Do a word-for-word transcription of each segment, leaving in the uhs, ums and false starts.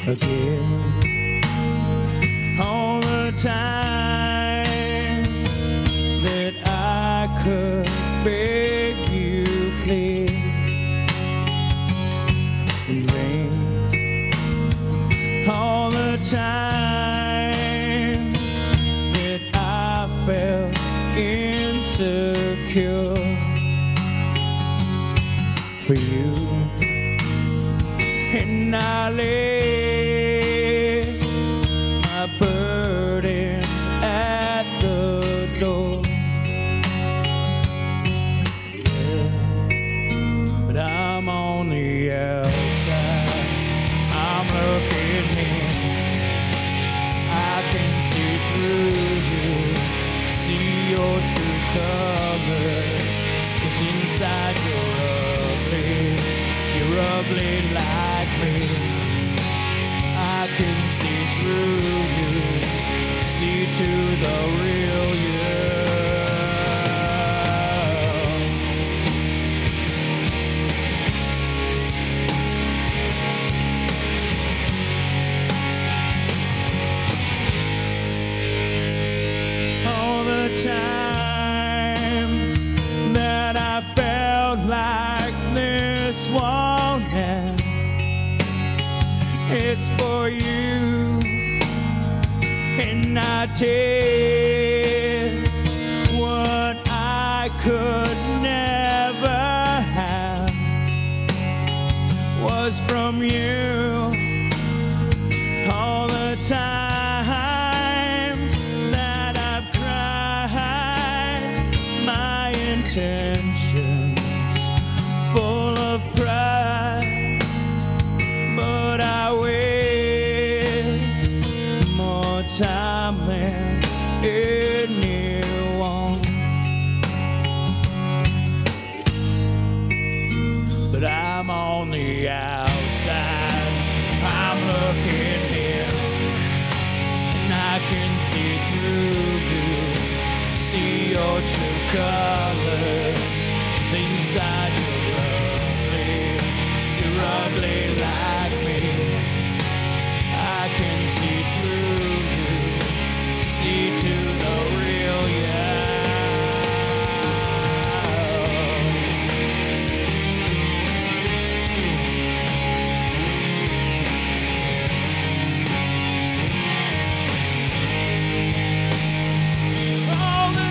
again. All the times that I could beg you please in vain. All the times that I felt insecure for you, and I laid my burdens at the door. Yeah, but I'm on the outside, I'm looking in, I can see through you, see your true colors, 'cause inside you're ugly, you're ugly like me. I can see through you, see to the real you. All the times that I felt like this won't end, it's for you, and I taste what I could never have was from you. All the times that I've cried my intentions full of pride, but I waste more time than anyone. But I'm on the outside, I'm looking in, and I can see through you, see your true colors, 'cause inside you're ugly, you're ugly like me. I can see through you, see to the real you. All the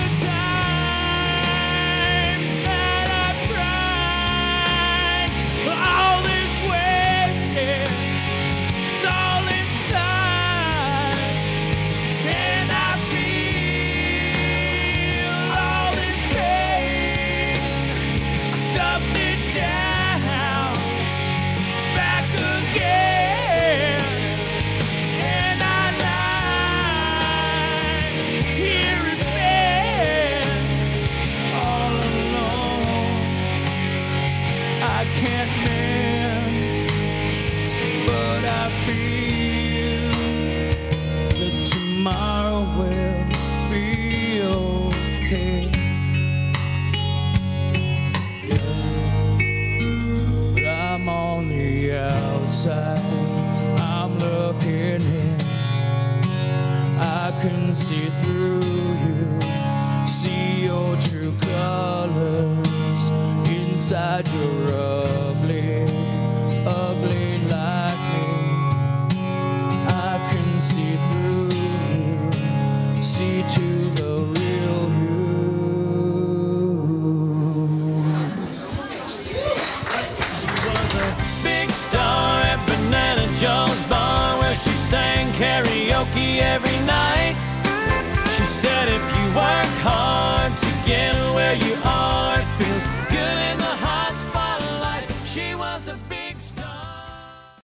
times that I've cried, all this wasted, it's all inside, and I feel all this pain. I stuffed it down, it's back again, and I lie here in bed all alone. I can't mend, but I feel that tomorrow will be okay. Yeah, but I'm on the outside, I'm looking in, I can see through you, see your true colors, inside you're ugly, ugly like me. I can see through you, see to the real you. She was a big star at Banana Joe's bar, where she sang karaoke every night. She said if you work hard to get where you are,